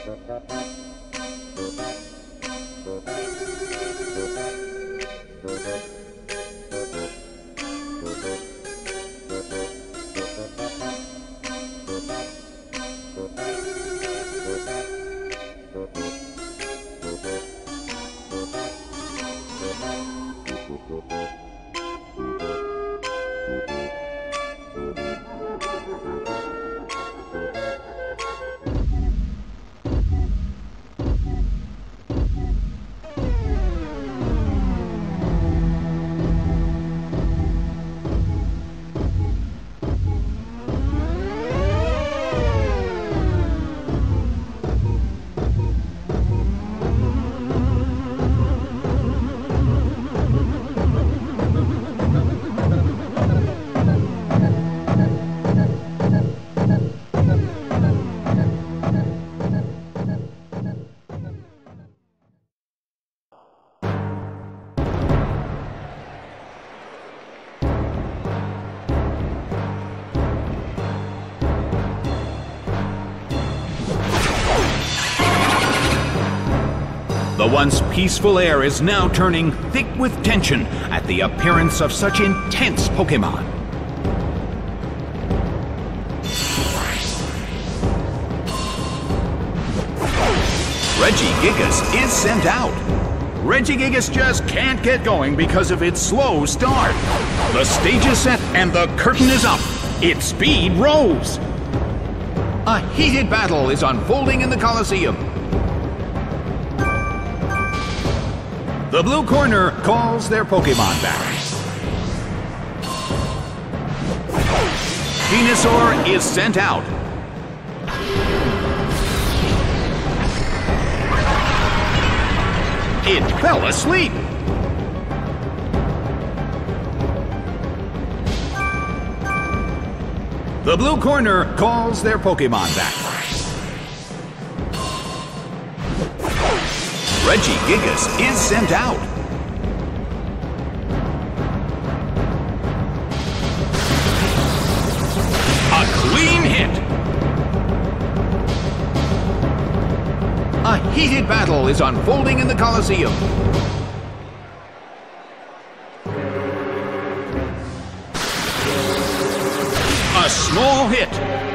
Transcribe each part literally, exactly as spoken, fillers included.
The once peaceful air is now turning thick with tension at the appearance of such intense Pokémon. Regigigas is sent out. Regigigas just can't get going because of its slow start. The stage is set and the curtain is up. Its speed rose. A heated battle is unfolding in the Colosseum. The blue corner calls their Pokémon back. Venusaur is sent out. It fell asleep. The blue corner calls their Pokémon back. Regigigas is sent out. A clean hit. A heated battle is unfolding in the Colosseum. A small hit.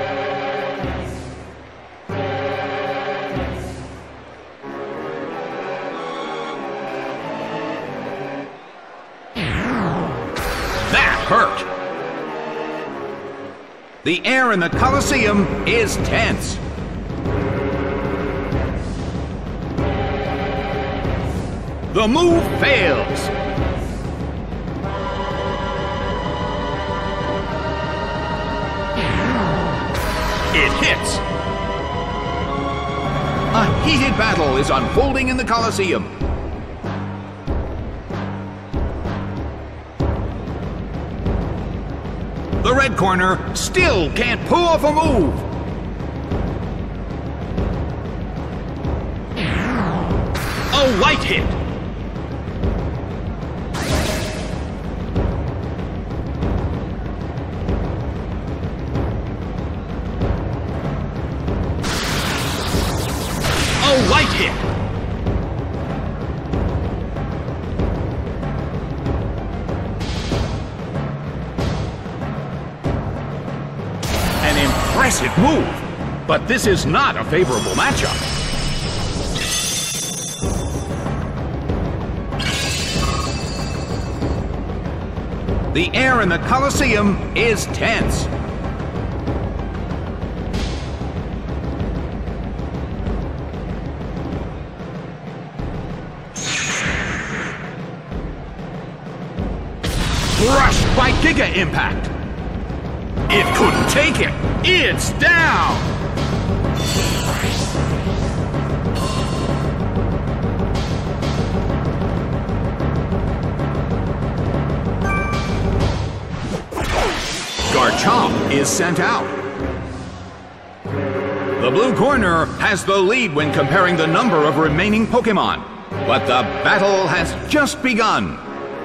Hurt. The air in the Colosseum is tense. The move fails. It hits. A heated battle is unfolding in the Colosseum. The red corner still can't pull off a move. A white hit. A white hit. Impressive move, but this is not a favorable matchup. The air in the Colosseum is tense. Crushed by Giga Impact. It couldn't take it. It's down. Garchomp is sent out. The blue corner has the lead when comparing the number of remaining Pokémon, but the battle has just begun.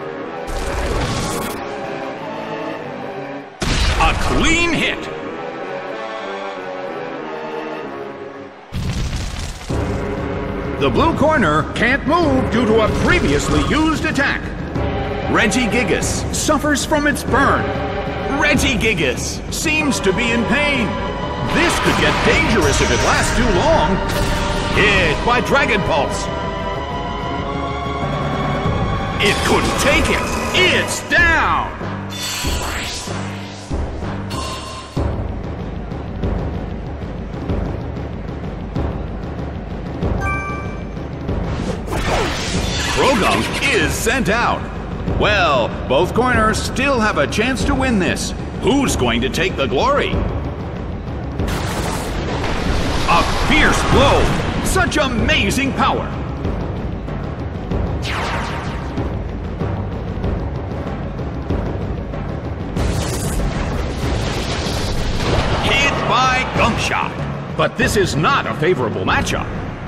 A clean hit. The blue corner can't move due to a previously used attack. Regigigas suffers from its burn. Regigigas seems to be in pain. This could get dangerous if it lasts too long. Hit by Dragon Pulse. It couldn't take it. It's down. Croagunk is sent out. Well, both corners still have a chance to win this. Who's going to take the glory? A fierce blow! Such amazing power! Hit by Gunk Shot. But this is not a favorable matchup.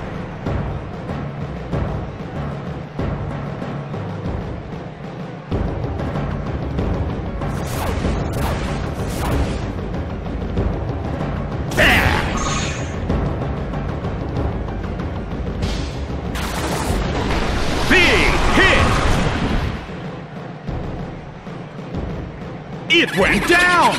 It went down!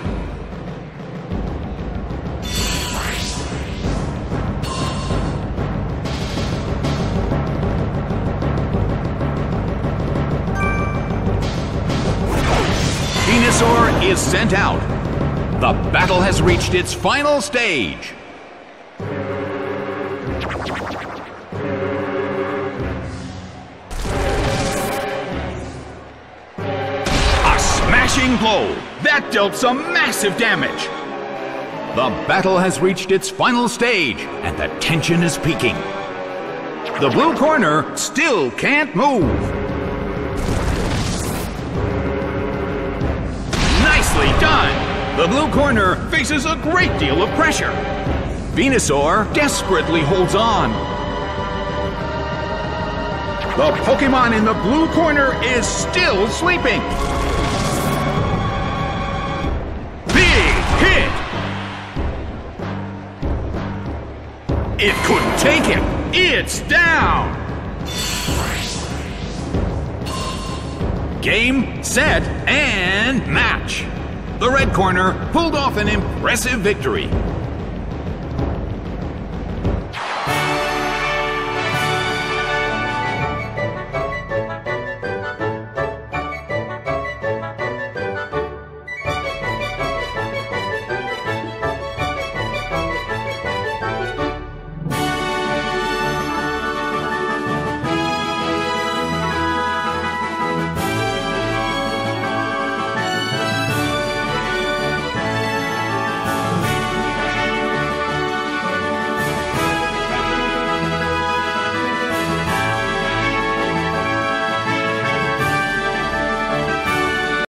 Venusaur is sent out. The battle has reached its final stage. Smashing blow! That dealt some massive damage! The battle has reached its final stage, and the tension is peaking. The blue corner still can't move. Nicely done! The blue corner faces a great deal of pressure. Venusaur desperately holds on. The Pokémon in the blue corner is still sleeping. It couldn't take it. It's down. Game, set, and match. The red corner pulled off an impressive victory.